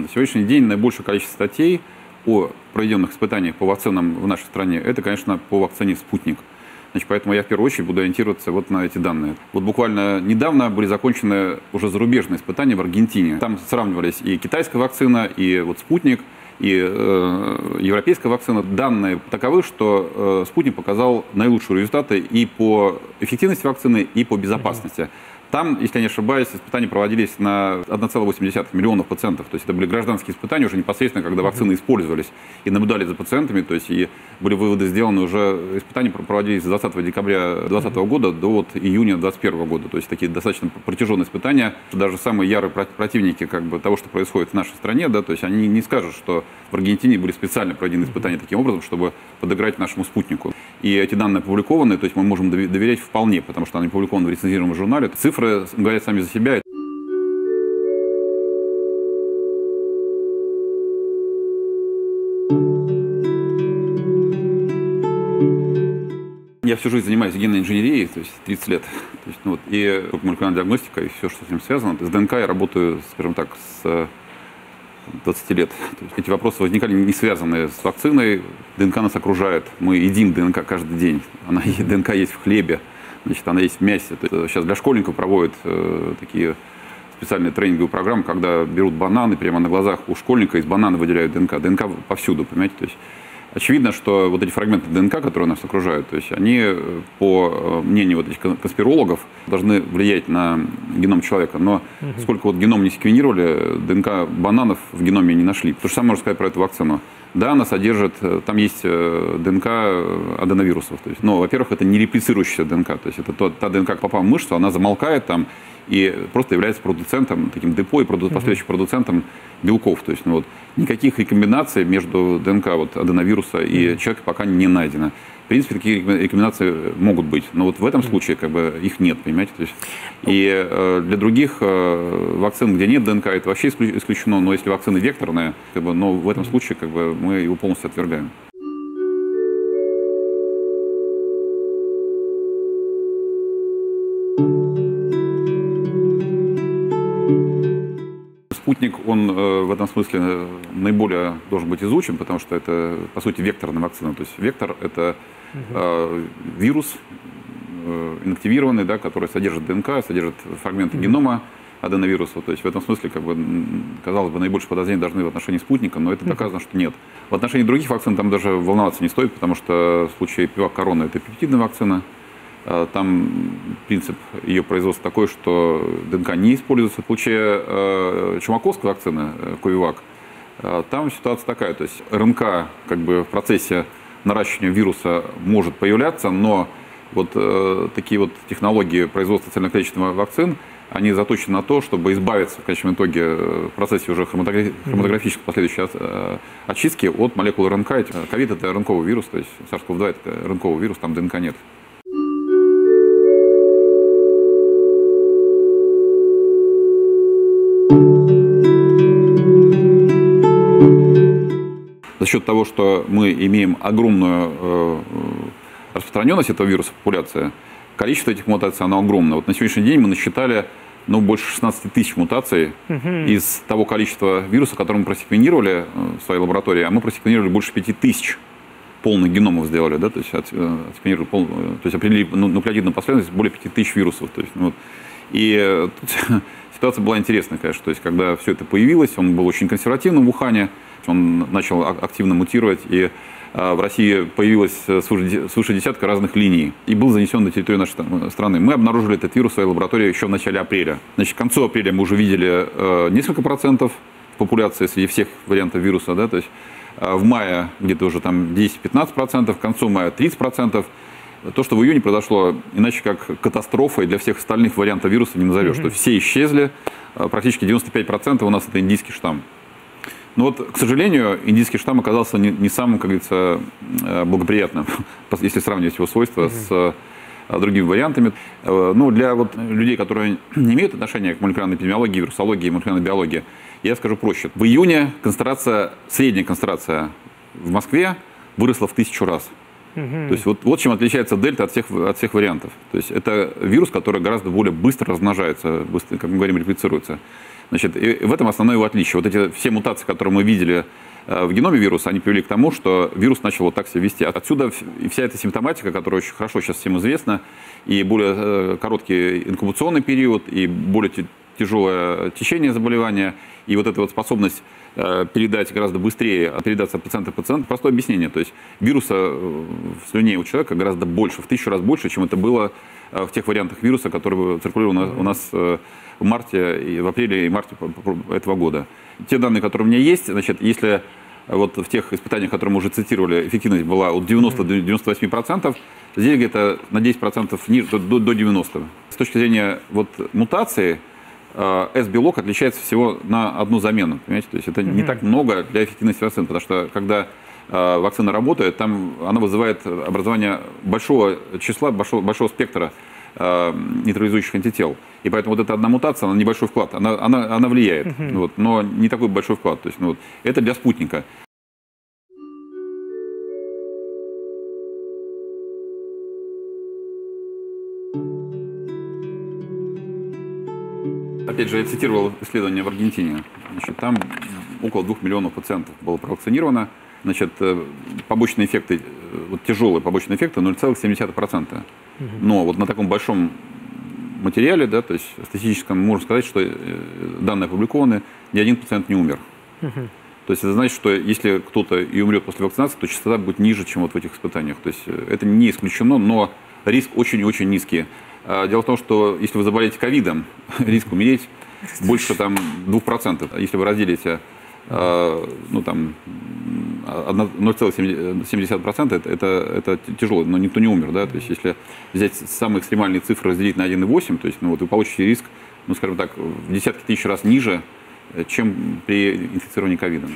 На сегодняшний день наибольшее количество статей о проведенных испытаниях по вакцинам в нашей стране, это, конечно, по вакцине «Спутник». Значит, поэтому я в первую очередь буду ориентироваться вот на эти данные. Вот буквально недавно были закончены уже зарубежные испытания в Аргентине. Там сравнивались и китайская вакцина, и вот «Спутник», и европейская вакцина. Данные таковы, что «Спутник» показал наилучшие результаты и по эффективности вакцины, и по безопасности. Там, если я не ошибаюсь, испытания проводились на 1,8 миллионов пациентов. То есть это были гражданские испытания уже непосредственно, когда вакцины использовались и наблюдали за пациентами. То есть и были выводы сделаны уже, испытания проводились с 20 декабря 2020 года до вот июня 2021 года. То есть такие достаточно протяженные испытания. Даже самые ярые противники как бы, того, что происходит в нашей стране, да, то есть они не скажут, что в Аргентине были специально проведены испытания таким образом, чтобы подыграть нашему «Спутнику». И эти данные опубликованы, то есть мы можем доверять вполне, потому что они опубликованы в рецензируемом журнале. Цифры говорят сами за себя. Я всю жизнь занимаюсь генной инженерией, то есть 30 лет. То есть, ну, вот, и молекулярная диагностика, и все, что с ним связано. С ДНК я работаю, скажем так, с 20 лет. То есть эти вопросы возникали не связанные с вакциной. ДНК нас окружает. Мы едим ДНК каждый день. ДНК есть в хлебе, значит, она есть в мясе. То есть сейчас для школьников проводят такие специальные тренинговые программы, когда берут бананы, прямо на глазах у школьника из банана выделяют ДНК. ДНК повсюду, понимаете? То есть очевидно, что вот эти фрагменты ДНК, которые нас окружают, то есть они, по мнению вот этих конспирологов, должны влиять на геном человека. Но сколько вот геном не секвенировали, ДНК бананов в геноме не нашли. То же самое можно сказать про эту вакцину. Да, она содержит, там есть ДНК аденовирусов. То есть, но, во-первых, это не реплицирующаяся ДНК. То есть это та ДНК, попав в мышцу, она замолкает там и просто является продуцентом, таким депо и последующим продуцентом белков. То есть ну, вот, никаких рекомбинаций между ДНК вот, аденовируса и человека пока не найдено. В принципе, такие рекомендации могут быть, но вот в этом случае как бы их нет, понимаете? То есть, и для других вакцин, где нет ДНК, это вообще исключено, но если вакцина векторная, как бы, но в этом случае как бы, мы его полностью отвергаем. «Спутник», он в этом смысле наиболее должен быть изучен, потому что это, по сути, векторная вакцина. То есть вектор – это вирус инактивированный, да, который содержит ДНК, содержит фрагменты генома аденовируса. То есть в этом смысле, как бы, казалось бы, наибольшие подозрения должны в отношении «Спутника», но это доказано, что нет. В отношении других вакцин там даже волноваться не стоит, потому что в случае «Пивак-Корона» это пептидная вакцина. Там принцип ее производства такой, что ДНК не используется. В случае чумаковской вакцины, Ковивак, там ситуация такая. То есть РНК как бы, в процессе наращивания вируса может появляться, но вот такие вот технологии производства цельноклеточных вакцин, они заточены на то, чтобы избавиться в конечном итоге в процессе уже хроматографической последующей очистки от молекул РНК. Ковид – это РНКовый вирус, то есть SARS-CoV-2 – это РНКовый вирус, там ДНК нет. За счет того, что мы имеем огромную распространенность этого вируса в популяции, количество этих мутаций, оно огромное. Вот на сегодняшний день мы насчитали больше 16 тысяч мутаций из того количества вируса, который мы просеквенировали в своей лаборатории, а мы просеквенировали больше 5 тысяч полных геномов сделали, да, то есть, определили нуклеотидную последовательность более 5 тысяч вирусов. То есть, вот. И тут ситуация была интересная, конечно, то есть, когда все это появилось, он был очень консервативным в Ухане, он начал активно мутировать, и в России появилось свыше десятка разных линий, и был занесен на территорию нашей страны. Мы обнаружили этот вирус в своей лаборатории еще в начале апреля. Значит, к концу апреля мы уже видели несколько процентов популяции среди всех вариантов вируса, да, то есть в мае где-то уже там 10-15%, к концу мая 30%. То, что в июне произошло, иначе как катастрофой для всех остальных вариантов вируса не назовешь. Что все исчезли, практически 95% у нас это индийский штамм. Но вот, к сожалению, индийский штамм оказался не самым, как говорится, благоприятным, если сравнивать его свойства с другими вариантами. Ну, для вот людей, которые не имеют отношения к молекулярной эпидемиологии, вирусологии, молекулярной биологии, я скажу проще. В июне средняя концентрация в Москве выросла в 1000 раз. То есть вот чем отличается дельта от всех вариантов. То есть это вирус, который гораздо более быстро размножается, быстро, как мы говорим, реплицируется. Значит, и в этом основное его отличие. Вот эти все мутации, которые мы видели в геноме вируса, они привели к тому, что вирус начал вот так себя вести. Отсюда вся эта симптоматика, которая очень хорошо сейчас всем известна, и более короткий инкубационный период, и более тяжелое течение заболевания, и вот эта вот способность передать гораздо быстрее, передаться от пациента к пациенту. Простое объяснение. То есть вируса в слюне у человека гораздо больше, в 1000 раз больше, чем это было в тех вариантах вируса, которые циркулировали у нас в марте, и в апреле и марте этого года. Те данные, которые у меня есть, значит, если вот в тех испытаниях, которые мы уже цитировали, эффективность была от 90 до 98%, здесь где-то на 10% ниже, до 90%. С точки зрения вот мутации, S-белок отличается всего на одну замену, понимаете? То есть это не так много для эффективности вакцины, потому что когда вакцина работает, там она вызывает образование большого числа, большого спектра нейтрализующих антител. И поэтому вот эта одна мутация, она небольшой вклад, она влияет, вот, но не такой большой вклад. То есть, ну, вот, это для спутника. Опять же, я цитировал исследование в Аргентине. Значит, там около 2 миллионов пациентов было провакцинировано. Значит, побочные эффекты, вот тяжелые побочные эффекты 0,7%. Но вот на таком большом материале, да, то есть статистическом, можно сказать, что данные опубликованы, ни один пациент не умер. То есть это значит, что если кто-то и умрет после вакцинации, то частота будет ниже, чем вот в этих испытаниях. То есть это не исключено, но риск очень-очень низкий. Дело в том, что если вы заболеете ковидом, риск умереть больше там 2%. Если вы разделите ну, там, 0,7%, это тяжело, но никто не умер. Да? То есть если взять самые экстремальные цифры, разделить на 1,8, то есть ну, вот вы получите риск, ну, скажем так, в десятки тысяч раз ниже, чем при инфицировании ковидом.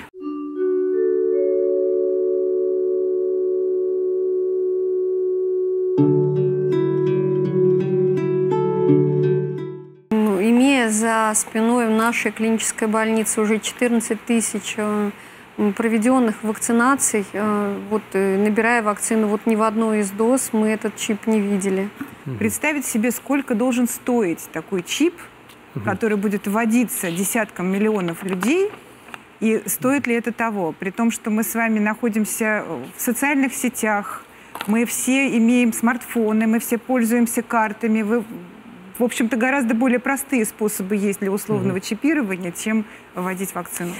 За спиной в нашей клинической больнице уже 14 тысяч проведенных вакцинаций. Вот, набирая вакцину вот ни в одной из доз, мы этот чип не видели. Представить себе, сколько должен стоить такой чип, который будет вводиться десяткам миллионов людей, и стоит ли это того? При том, что мы с вами находимся в социальных сетях, мы все имеем смартфоны, мы все пользуемся картами. В общем-то, гораздо более простые способы есть для условного чипирования, чем вводить вакцину.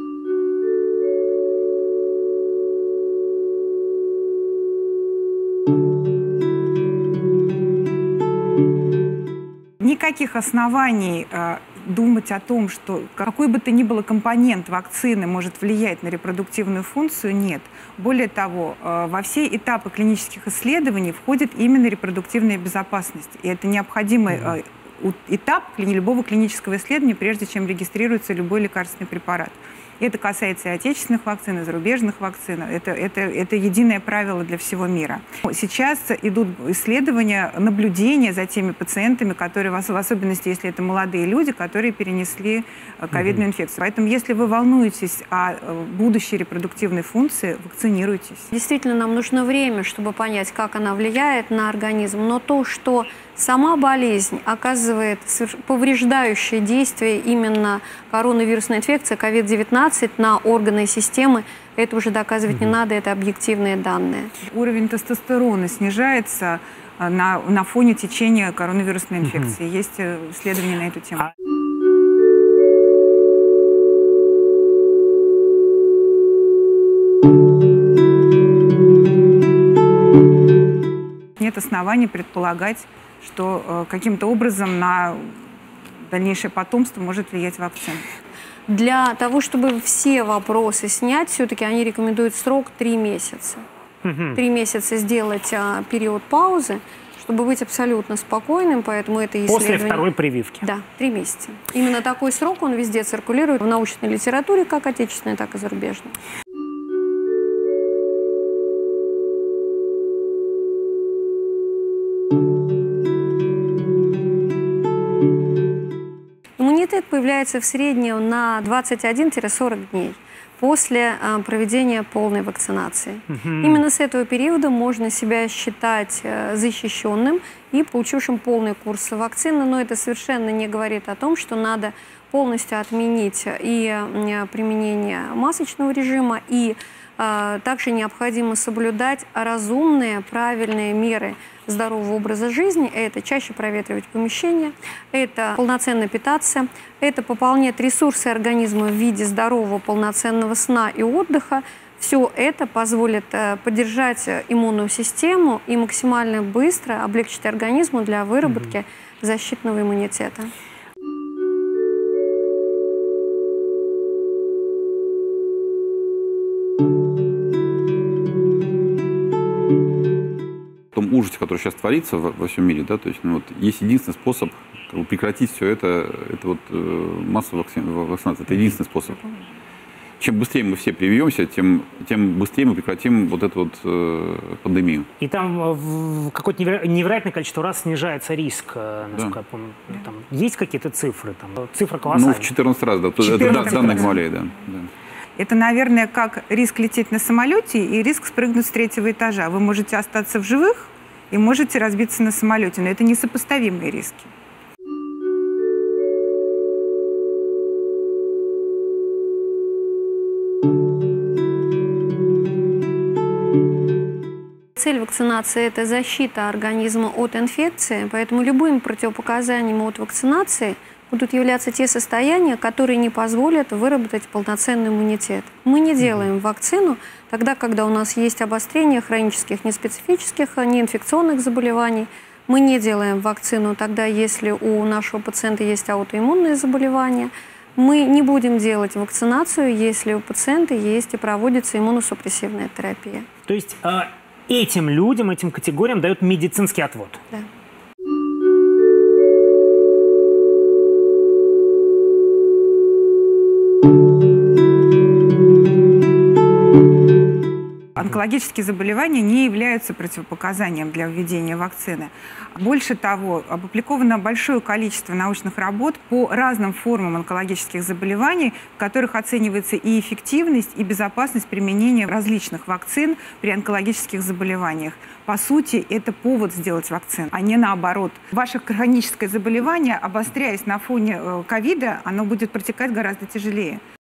Никаких оснований думать о том, что какой бы то ни было компонент вакцины может влиять на репродуктивную функцию, нет. Более того, во все этапы клинических исследований входит именно репродуктивная безопасность. И это необходимый этап любого клинического исследования, прежде чем регистрируется любой лекарственный препарат. Это касается и отечественных вакцин, и зарубежных вакцин. Это единое правило для всего мира. Сейчас идут исследования, наблюдения за теми пациентами, которые, в особенности, если это молодые люди, которые перенесли ковидную инфекцию. Поэтому, если вы волнуетесь о будущей репродуктивной функции, вакцинируйтесь. Действительно, нам нужно время, чтобы понять, как она влияет на организм. Но то, что сама болезнь оказывает повреждающее действие именно коронавирусная инфекция, COVID-19 на органы и системы, это уже доказывать не надо, это объективные данные. Уровень тестостерона снижается на фоне течения коронавирусной инфекции. Есть исследования на эту тему. Нет оснований предполагать, что каким-то образом на дальнейшее потомство может влиять вакцина. Для того, чтобы все вопросы снять, все-таки они рекомендуют срок 3 месяца. 3 месяца сделать период паузы, чтобы быть абсолютно спокойным, поэтому это исследование... После второй прививки? Да, 3 месяца. Именно такой срок, он везде циркулирует в научной литературе, как отечественной, так и зарубежной. Иммунитет появляется в среднем на 21-40 дней после проведения полной вакцинации. Именно с этого периода можно себя считать защищенным и получившим полный курс вакцины, но это совершенно не говорит о том, что надо полностью отменить и применение масочного режима, и также необходимо соблюдать разумные, правильные меры здорового образа жизни. Это чаще проветривать помещение, это полноценно питаться, это пополнять ресурсы организма в виде здорового полноценного сна и отдыха. Все это позволит поддержать иммунную систему и максимально быстро облегчить организму для выработки защитного иммунитета. В том ужасе, который сейчас творится во всем мире, да, то есть, вот, есть единственный способ прекратить все это вот массовая вакцинация. Это единственный способ. Чем быстрее мы все привьемся, тем быстрее мы прекратим вот эту вот пандемию. И там в какое-то невероятное количество раз снижается риск, насколько я помню. Там есть какие-то цифры? Там, цифра колоссальная. Ну, в 14 раз, да. Это данные Гималаи, да. Это, наверное, как риск лететь на самолете и риск спрыгнуть с 3-го этажа. Вы можете остаться в живых и можете разбиться на самолете, но это несопоставимые риски. Цель вакцинации – это защита организма от инфекции, поэтому любыми противопоказаниями от вакцинации будут являться те состояния, которые не позволят выработать полноценный иммунитет. Мы не делаем вакцину тогда, когда у нас есть обострение хронических, неспецифических, неинфекционных заболеваний. Мы не делаем вакцину тогда, если у нашего пациента есть аутоиммунные заболевания. Мы не будем делать вакцинацию, если у пациента есть и проводится иммуносупрессивная терапия. То есть этим людям, этим категориям дают медицинский отвод? Да. Онкологические заболевания не являются противопоказанием для введения вакцины. Больше того, опубликовано большое количество научных работ по разным формам онкологических заболеваний, в которых оценивается и эффективность, и безопасность применения различных вакцин при онкологических заболеваниях. По сути, это повод сделать вакцину, а не наоборот. Ваше хроническое заболевание, обостряясь на фоне ковида, оно будет протекать гораздо тяжелее.